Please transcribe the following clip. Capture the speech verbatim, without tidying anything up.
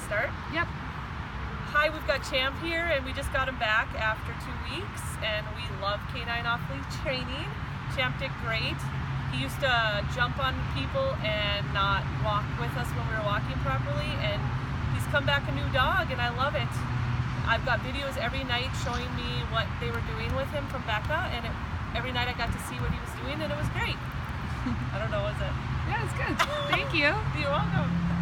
start? Yep. Hi, we've got Champ here, and we just got him back after two weeks, and we love canine off-leash training. Champ did great. He used to jump on people and not walk with us when we were walking properly, and he's come back a new dog, and I love it. I've got videos every night showing me what they were doing with him from Becca, and it, every night I got to see what he was doing, and it was great. I don't know, was it? Yeah, it's good. Thank you. You're welcome.